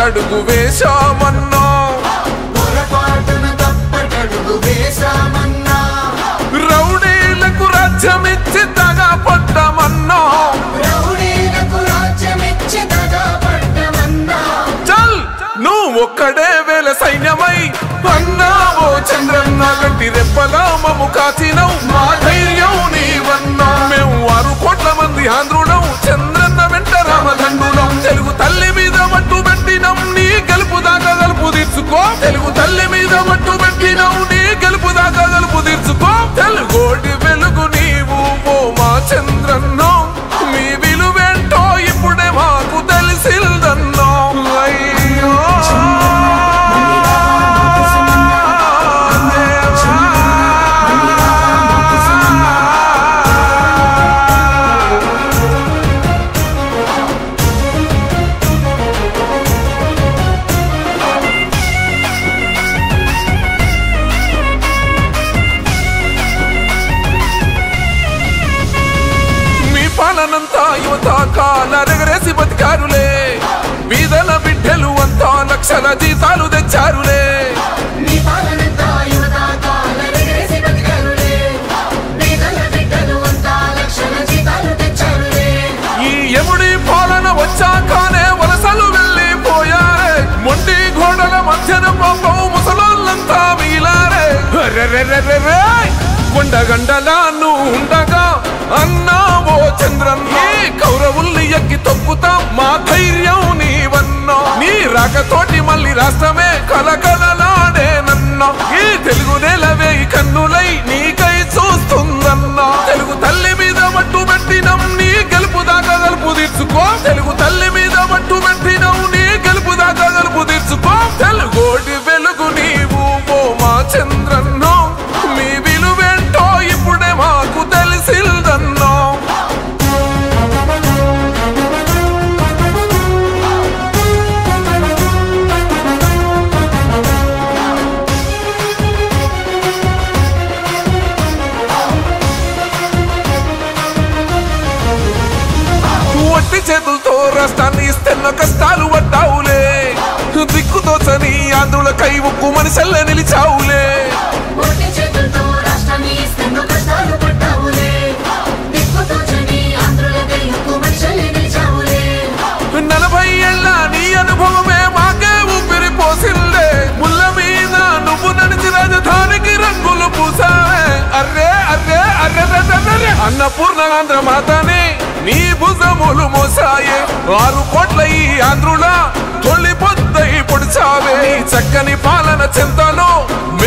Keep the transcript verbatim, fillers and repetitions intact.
తప్పటడుగు వేశామన్నా రౌడీలకు రాజ్యమిచ్చి దగా పడ్డమన్నా చల్ నువ్వు ఒక్కడే వేల సైన్యమై అన్నావో చంద్రన్న గట్టి రెప్పలా మమ్ము కాచినవు మా ధైర్యం నీవన్నా మేము ఆరు కోట్ల మంది ఆంధ్రులం చంద్రన్న వెంట రామదండులం తెలుగు తల్లి మీద మట్టు పెట్టినం నీ గెలుపు దాకా గలుపు తీర్చుకో తెలుగు తల్లి మీద మట్టు పెట్టినం నీ గెలుపు దాకా గలుపు తీర్చుకో తెలుగోటి వెలుగు నీవు ఓ మా చంద్రన్న మీ విలువేంటో ఇప్పుడే మాకు తెలిసిందన్నా అయ్యో పాలనంతా యువత కాలరెగరేసి బతికారులే వీధల బిడ్డలు అంతా లక్షల జీతాలు తెచ్చారులే ఈ యముడి పాలన వచ్చాకనే వలసలు వెళ్ళిపోయారే మొండి గోడల మధ్యన పాపం ముసలోళ్ళంతా మిగిలారే కొండగండలా నువ్వు ఉండగా అన్నావో చంద్రన్న కౌరవుల్ని ఎక్కి తొక్కుతాం మా ధైర్యం నీవన్నా నీ రాకతోటి మళ్ళీ రాష్ట్రమే కలకలలాడేనన్నా ఈ తెలుగు నేలవే కన్నులై నీకై చూస్తుందన్నా తెలుగు తల్లి మీద మట్టు పెట్టినం నీ గెలుపు దాకా గలుపు తీర్చుకో తెలుగు తల్లి మీద మట్టు పెట్టినం నీ గెలుపు దాకా గలుపు తీర్చుకో తెలుగోటి వెలుగు నీవు ఓ మా చంద్రన్న మీ విలువేంటో ఇప్పుడే మాకు తెలిసిందన్నా వట్టి చేతులతో రాష్ట్రాన్ని ఇస్తున్న కష్టాలు పడ్డావులే దిక్కుతోచని ఆంధ్రుల కై ఉక్కు మనిషల్ల నిలిచావులే నలభై ఏళ్ళ నీ అనుభవమే మాకే ఊపిరి పోసిందే ముళ్ళ మీద నువ్వు నడిచి రాజధానికి రంగులు పూసావే అర్రే అర్రే అర్రే అన్నపూర్ణ ఆంధ్ర మాతనే నీ భుజములు మోసాయే ఆరు కోట్ల ఈ ఆంధ్రుల తొలి పొద్దై పొడిచావే చక్కని పాలన చెంతలో